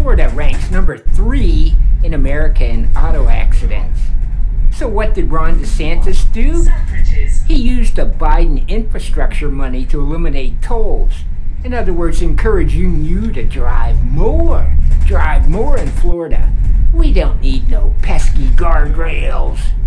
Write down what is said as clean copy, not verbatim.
Florida ranks number 3 in America in auto accidents. So what did Ron DeSantis do? He used the Biden infrastructure money to eliminate tolls. In other words, encouraging you to drive more. Drive more in Florida. We don't need no pesky guardrails.